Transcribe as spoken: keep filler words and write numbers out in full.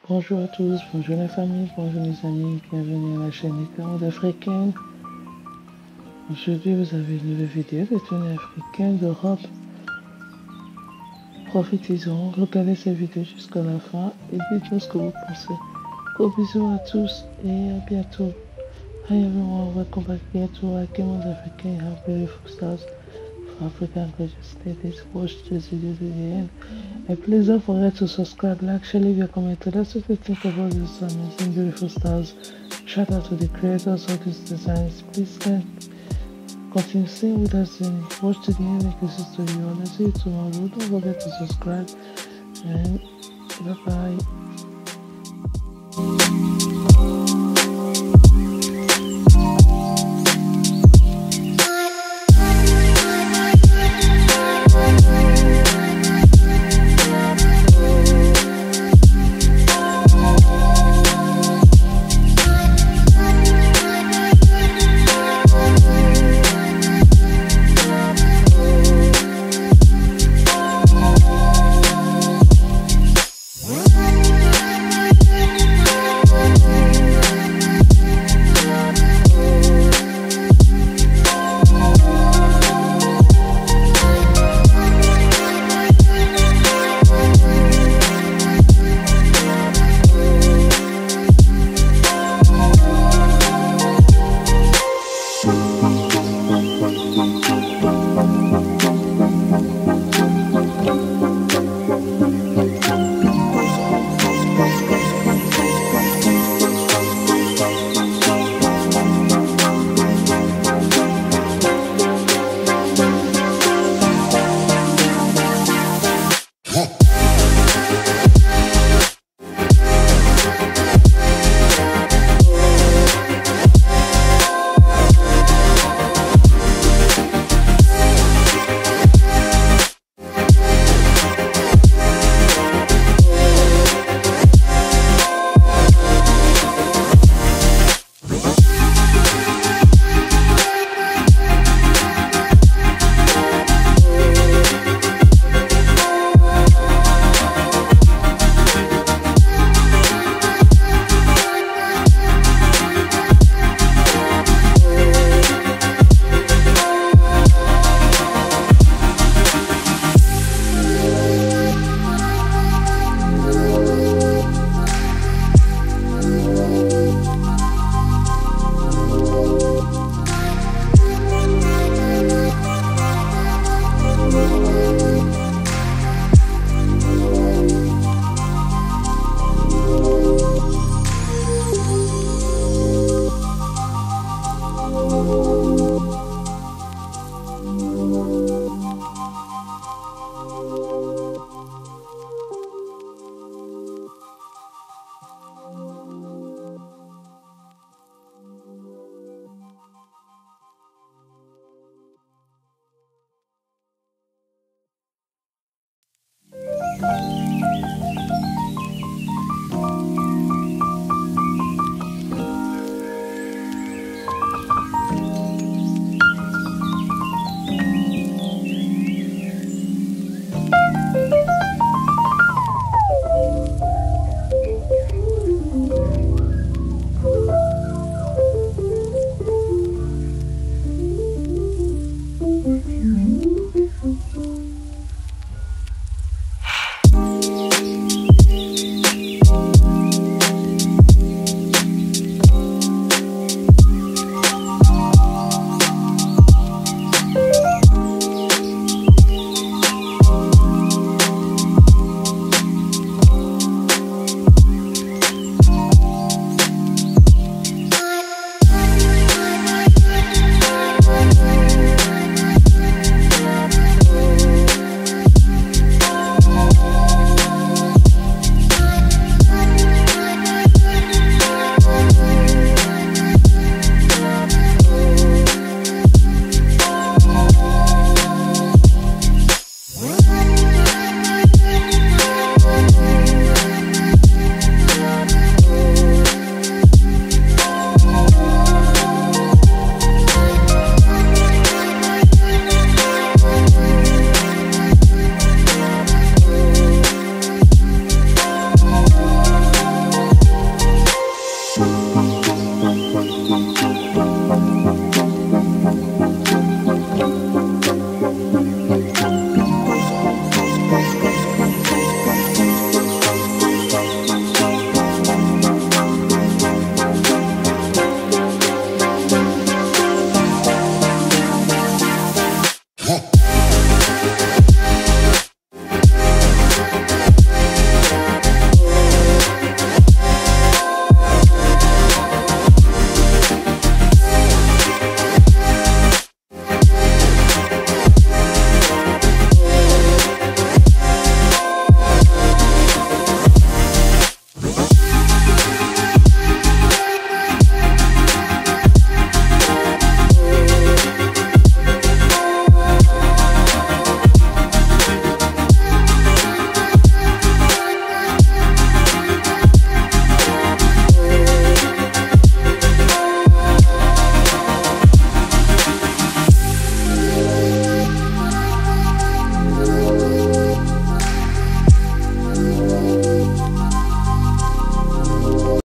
Bonjour à tous, bonjour la famille, bonjour mes amis, bienvenue à la chaîne excellente Africaine. Aujourd'hui vous avez une nouvelle vidéo de tenue africaine de robe. Profitez-en, regardez cette vidéo jusqu'à la fin et dites-nous ce que vous pensez. Gros bisous à tous et à bientôt. Hi everyone, welcome back here to Excellente Africaine. How beautiful stars for African gorgeous ladies. Watch this video to the end. And please don't forget to subscribe, like, share, leave your comment. That's what you think about these amazing, beautiful stars. Shout out to the creators of these designs. Please can continue staying with us and watch to the end because it's to you. And I see you tomorrow. Don't forget to subscribe and bye bye.